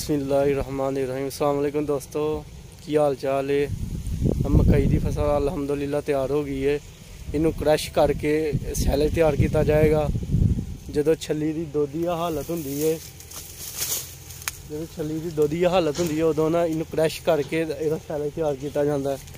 बिस्मिल्लाहिर्रहमानिर्रहीम। अस्सलाम वालेकुम दोस्तों, की हाल चाल है। हम मकई की फसल अलहमदुलिल्लाह तैयार हो गई है। इनू क्रश करके सैलेज तैयार किया जाएगा। जो छली की दोधिया हालत होंगी है, जो छली की दोधिया हालत होंगी है, उदों ना इनू क्रश करके इसका सैलेज तैयार किया जाता है।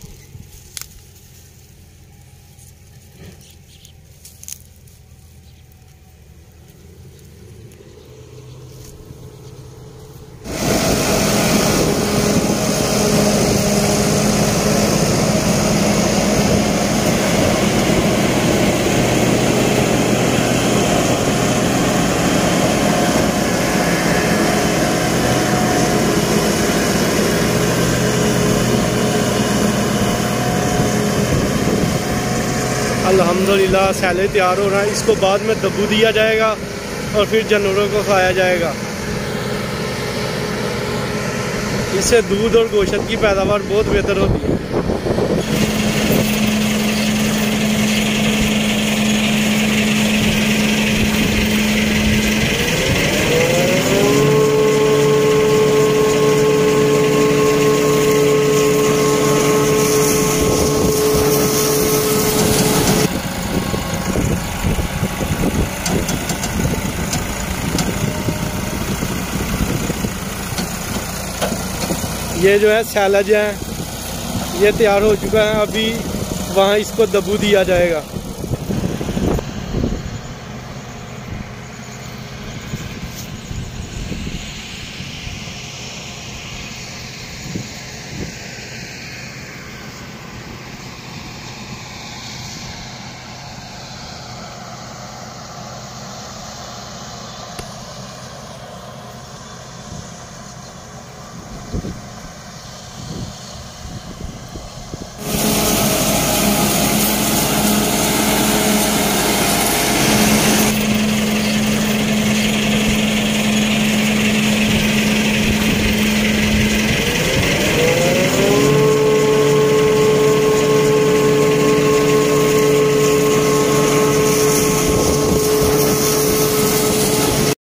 अल्हम्दुलिल्लाह सैलेज तैयार हो रहा है। इसको बाद में दब्बू दिया जाएगा और फिर जानवरों को खाया जाएगा। इससे दूध और गोश्त की पैदावार बहुत बेहतर होती है। ये जो है सैलेज है, ये तैयार हो चुका है। अभी वहाँ इसको दब्बू दिया जाएगा।